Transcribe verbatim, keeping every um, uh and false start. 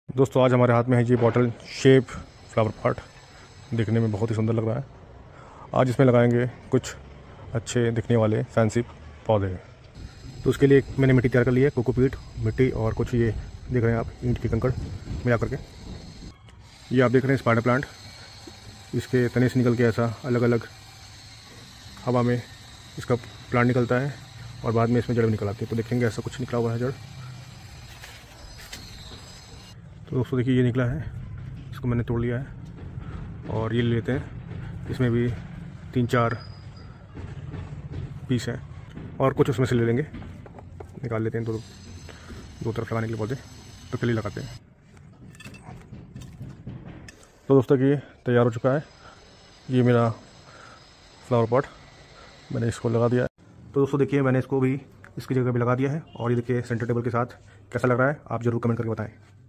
दोस्तों आज हमारे हाथ में है ये बॉटल शेप फ्लावर पॉट। दिखने में बहुत ही सुंदर लग रहा है। आज इसमें लगाएंगे कुछ अच्छे दिखने वाले फैंसी पौधे। तो उसके लिए मैंने मिट्टी तैयार कर ली है, कोकोपीट मिट्टी और कुछ ये देख रहे हैं आप ईंट की कंकड़ मिला करके। ये आप देख रहे हैं स्पाइडर प्लांट, इसके तने से निकल के ऐसा अलग अलग हवा में इसका प्लांट निकलता है और बाद में इसमें जड़ भी निकल आती है। तो देखेंगे ऐसा कुछ निकला हुआ है जड़। तो दोस्तों देखिए ये निकला है, इसको मैंने तोड़ लिया है और ये ले लेते हैं। इसमें भी तीन चार पीस हैं और कुछ उसमें से ले लेंगे, निकाल लेते हैं दो दो तरफ लगाने के लिए पौधे। तो चलिए लगाते हैं। तो दोस्तों ये तैयार हो चुका है, ये मेरा फ्लावर पॉट मैंने इसको लगा दिया है। तो दोस्तों देखिए मैंने इसको भी इसकी जगह भी लगा दिया है और ये देखिए सेंटर टेबल के साथ कैसा लग रहा है, आप ज़रूर कमेंट करके बताएं।